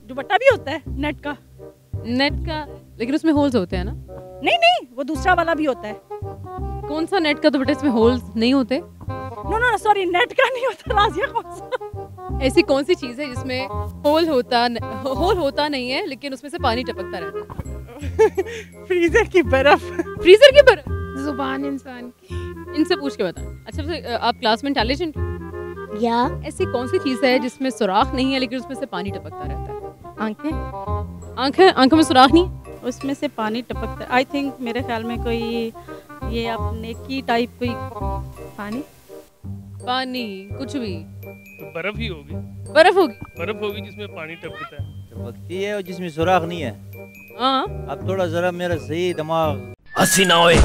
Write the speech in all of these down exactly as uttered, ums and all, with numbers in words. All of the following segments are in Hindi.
दुपट्टा भी होता है नेट का। नेट का, लेकिन उसमें होल्स होते हैं ना? नहीं नहीं, वो दूसरा वाला भी होता है। कौन सा नेट का दुपट्टे इसमें होल्स नहीं होते? नो नो सॉरी, नेट का नहीं होता राजिया, कौन सा? ऐसी कौन सी चीज है जिसमें होल होता होल होता नहीं है लेकिन उसमें से पानी टपकता रहता है? फ्रीजर की बर्फ। फ्रीजर की बर्फ? जुबान इंसान की। इनसे पूछ के बता। अच्छा फिर आप क्लास में इंटेलिजेंट? या ऐसी कौन सी चीज है जिसमें सुराख नहीं है लेकिन उसमें से पानी टपकता रहता है? आंखें। आंखें? आंखों में सुराख नहीं? उसमें से पानी टपकता है। आई थिंक मेरे ख्याल में कोई ये अपने की टाइप कोई पानी पानी कुछ भी तो बर्फ ही होगी। बर्फ होगी? बर्फ होगी जिसमें पानी टपकता है। टपकती है और जिसमें सुराख नहीं है। हाँ। अब थोड़ा जरा मेरा सही दिमाग हंसी ना होए।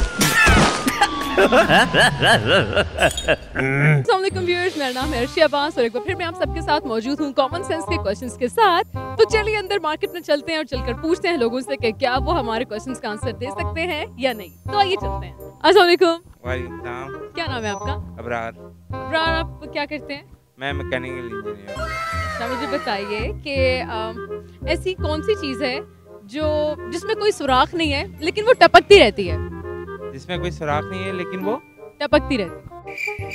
अस्सलाम वालेकुम व्यूअर्स, मेरा नाम है अर्शी अब्बास और एक बार फिर मैं आप सबके साथ मौजूद हूँ कॉमन सेंस के क्वेश्चंस के साथ। तो चलिए अंदर मार्केट में चलते हैं और चलकर पूछते हैं लोगों से कि क्या वो हमारे क्वेश्चंस का आंसर दे सकते हैं या नहीं। तो आइए चलते हैं। अस्सलाम वालेकुम। वालेकुम सलाम। क्या नाम है आपका? अबरार। अबरार, आप क्या करते हैं? मैं मैकेनिकल इंजीनियर। अच्छा मुझे बताइए कि अम, ऐसी कौन सी चीज़ है जो जिसमें कोई सुराख नहीं है लेकिन वो टपकती रहती है? जिसमें कोई सुराख नहीं है लेकिन वो टपकती रहती है।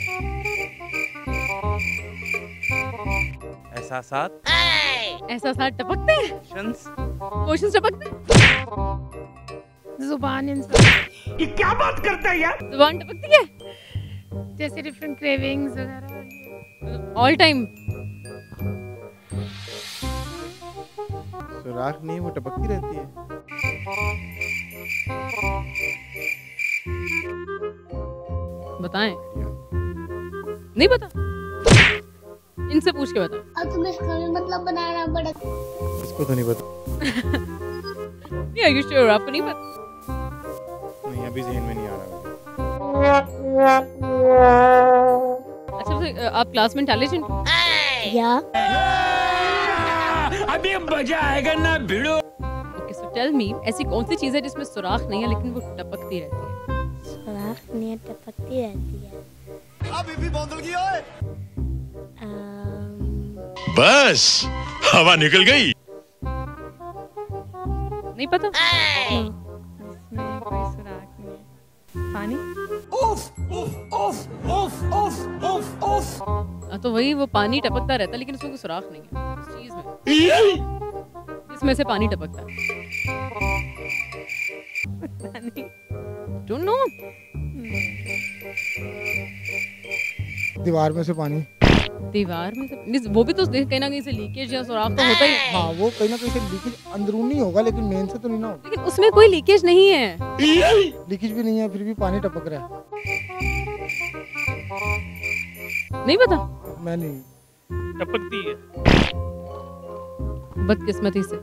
एहसासात। एहसासात टपकते हैं? इमोशंस। इमोशंस टपकते हैं? जुबान इंसान। ये क्या बात करता है यार? जुबान टपकती है? जैसे डिफरेंट क्रेविंग्स वगैरह। All time? सुराख नहीं, वो टपकती रहती है। बताएं। नहीं पता? इनसे पूछ के बता। अब तुम्हें इसका भी मतलब बनाना पड़ेगा। इसको तो नहीं पता। नहीं, are you sure? आपको नहीं पता? नहीं, अभी ज़हन में नहीं आ रहा। अच्छा फिर आप क्लास में इंटेलिजेंट? या अभी मजा आएगा ना भिड़ो। ओके सो टेल मी, ऐसी कौन सी चीज़ है जिसमें सुराख नहीं है लेकिन वो टपकती रहती है? सुराख नहीं टपकती रहती है। अभी भी बोतल की ओए। बस हवा निकल गई। नहीं पता? जिसमें कोई सुराख नहीं है। पानी। उफ उफ उफ उफ उफ उफ उफ। हाँ तो वही, वो पानी टपकता रहता है लेकिन उसमें कोई सुराख नहीं है उस चीज़ में जिसमें से पानी टपकता है। Don't know. दीवार में से पानी। दीवार में से नहीं, वो भी तो देख कहीं ना कहीं से लीकेज या सुराख तो होता ही है। हाँ, वो कहीं ना कहीं से लीकेज अंदरूनी होगा लेकिन मेन से तो नहीं ना होगा। लेकिन उसमें कोई लीकेज नहीं है। लीकेज भी नहीं है फिर भी पानी टपक रहा है। नहीं पता? मैं नहीं। टपकती है। बदकिस्मती से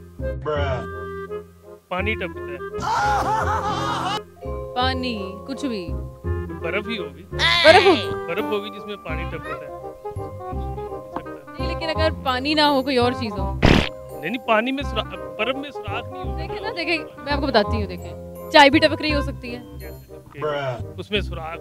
पानी टपकता है। पानी कुछ भी तो बर्फ ही होगी। बर्फ होगी? बर्फ होगी जिसमें पानी टपकता है। नहीं, लेकिन अगर पानी ना हो कोई और चीज हो। नहीं नहीं, पानी में सुराख, बर्फ में सुराख नहीं होगा। देखें ना, देखें मैं आपको बताती हूँ। देखें, चाय भी टपक रही हो सकती है। उसमें सुराख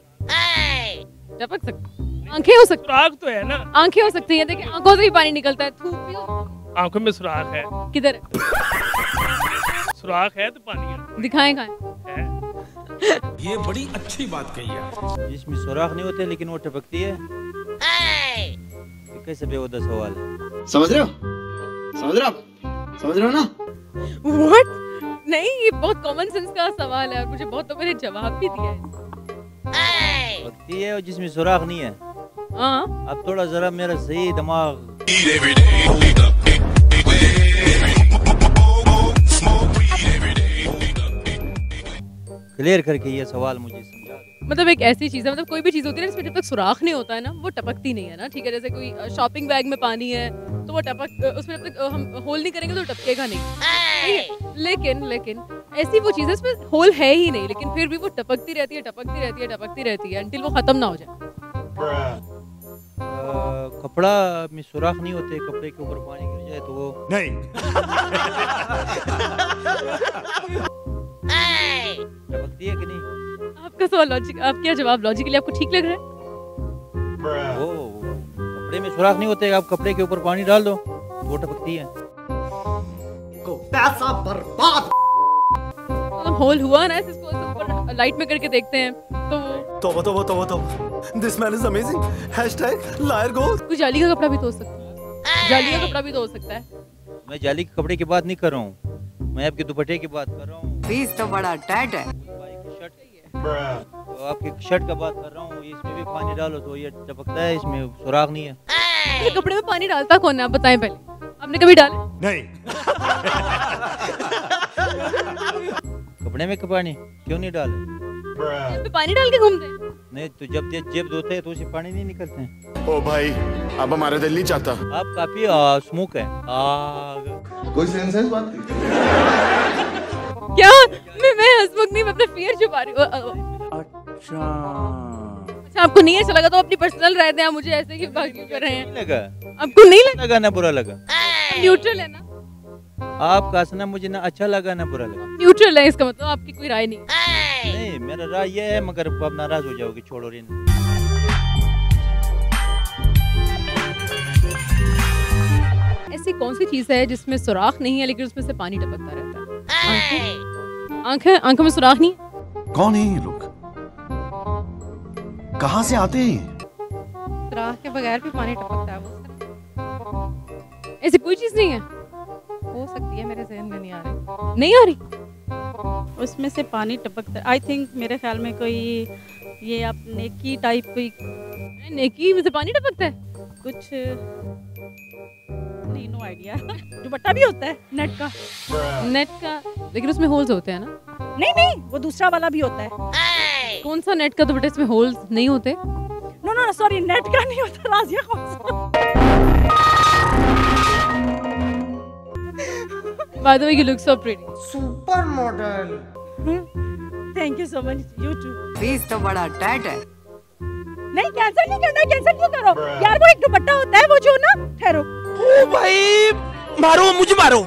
टपक सकती, आंखें हो सकती, सुराख तो है ना। आंखें हो सकती है। देखें, आंखों से भी पानी निकलता है। थूक भी हो, आंखों में सुराख है। किधर? सुराख है तो पानी है। दिखाएं खाएं। है। ये बड़ी अच्छी बात कही है। जिसमें सुराख नहीं होते लेकिन वो टपकती है। कैसे बेहुदा सवाल है। समझ रहे हो? समझ रहे हो आप? समझ रहे हो ना? What? नहीं, ये बहुत कॉमन सेंस का सवाल है और मुझे बहुत लोगों ने जवाब भी दिया है। टपकती है और जिसमें सुराख नहीं है। हाँ। अब थोड़ा जरा मेरा सही दिमाग क्लियर करके ये सवाल मुझे समझा दो। मतलब एक ऐसी चीज़ है, मतलब कोई भी चीज़ होती है ना जिसमें जब तक सुराख नहीं होता है ना वो टपकती नहीं है ना। ठीक है, जैसे कोई शॉपिंग बैग में पानी है तो वो टपक, उसमें जब तक हम होल नहीं करेंगे तो टपकेगा नहीं। ठीक है, लेकिन लेकिन ऐसी वो चीज़ है इसमें होल है ही नहीं लेकिन फिर भी वो टपकती रहती है टपकती रहती है टपकती रहती है अंटिल वो खत्म ना हो जाए। कपड़ा में सुराख नहीं होते, कपड़े के ऊपर पानी गिर जाए तो वो नहीं। टपकती है कि नहीं? आपका सवाल लॉजिक, आपका जवाब लॉजिकली आपको ठीक लग रहा है? वो कपड़े में सुराख नहीं होते, आप कपड़े के ऊपर पानी डाल दो वो टपकती है। को पैसा बर्बाद। मतलब होल हुआ ना, इसको ऊपर लाइट में करके देखते हैं तो वो तोबा तोबा तोबा तोबा, this man is amazing, hashtag liar goal. कोई जाली का कपड़ा भी धो सकता है, जाली का कपड़ा भी धो सकता है। मैं जाली के कपड़े की बात नहीं कर रहा हूँ, मैं आपके दुपट्टे की बात कर रहा हूँ। फीस तो बड़ा टाइट है। तो आपके शर्ट का बात कर रहा हूँ, इसमें भी पानी डालो तो ये टपकता है, इसमें सुराख नहीं है। ये कपड़े में पानी डालता कौन है, आप बताएं पहले, आपने कभी डाले? नहीं। कपड़े में पानी क्यों नहीं डाले? इसमें पानी डाल के घूमते हैं? नहीं तो जब ये जेब धोते हैं तो उसे पानी नहीं निकलते हैं। ओ भाई अब हमारा दिल नहीं चाहता। आप काफी स्मोक है। आग। कोई सेंस है इस बात की? क्या मैं मैं हंसमुख नहीं, मैं अपना फियर छुपा रही हूँ। अच्छा अच्छा आपको नहीं अच्छा लगा तो अपनी पर्सनल राय दें, आप मुझे ऐसे ही बात क्यों कर रहे हैं? लगा आपको नहीं लगा? लगा ना बुरा लगा? न्यूट्रल है ना आपका हंसना, मुझे ना अच्छा लगा ना बुरा लगा। न्यूट्रल है, इसका मतलब आपकी कोई राय नहीं। नहीं मेरा राय ये है, मगर आप नाराज हो जाओगे, छोड़ो रे। ऐसी कौन सी चीज है जिसमें सुराख नहीं है लेकिन उसमें से पानी टपकता रहता है? आंखें? आंखें आंखों में सुराख नहीं? कौन है ये लोग, कहाँ से आते हैं? सुराख के बगैर भी पानी टपकता है वो। ऐसी कोई चीज नहीं है? हो सकती है, मेरे ज़हन में नहीं आ रही। नहीं आ रही? उसमें से पानी टपकता है। आई थिंक मेरे ख्याल में कोई ये आप नेकी टाइप कोई नेकी में से पानी टपकता है? कुछ नहीं, नो आइडिया। दुपट्टा भी होता है नेट का। नेट का, लेकिन उसमें होल्स होते हैं ना? नहीं नहीं, वो दूसरा वाला भी होता है। कौन सा नेट का दुपट्टे इसमें होल्स नहीं होते? नो नो सॉरी, नेट का नहीं होता। राजिया कौन सा? By the way, you look so pretty. Super model. Thank you so much, you too. Fees तो बड़ा टाइट है। नहीं कैंसिल नहीं करना, कैंसिल क्यों करो यार? वो एक दुपट्टा होता है वो जो ना, ठहरो। ओ भाई मारो मुझे मारो।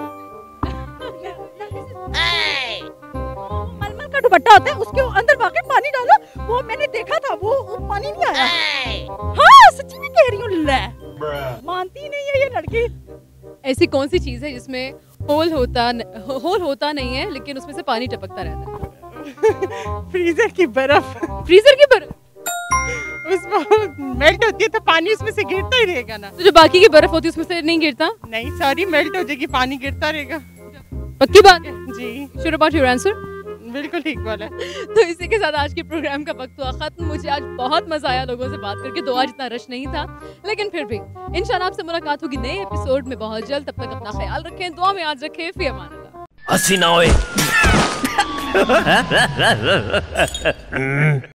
मलमल का दुपट्टा होता है, उसके अंदर वाकई पानी डालो। वो मैंने देखा था, वो, वो पानी नहीं आया। हाँ सच्ची में कह रही हूँ, ले मानती नहीं है ये लड़की। ऐसी कौन सी चीज है जिसमें होल होता न, होल होता नहीं है लेकिन उसमें से पानी टपकता रहता है? फ्रीजर की बर्फ। फ्रीजर की बर्फ? उसमें मेल्ट होती है तो पानी उसमें से गिरता ही रहेगा ना। तो जो बाकी की बर्फ होती है उसमें से नहीं गिरता? नहीं सॉरी, मेल्ट हो जाएगी, पानी गिरता रहेगा। पक्की बात है? जी। Sure about your answer? बिल्कुल ठीक बोला। तो इसी के साथ आज के प्रोग्राम का वक्त हुआ खत्म। मुझे आज बहुत मजा आया लोगों से बात करके, तो आज इतना रश नहीं था, लेकिन फिर भी इंशाल्लाह आपसे मुलाकात होगी नए एपिसोड में बहुत जल्द। तब तक अपना ख्याल रखें, दुआ में याद रखें। फी अमान अल्लाह। हंसी ना होए।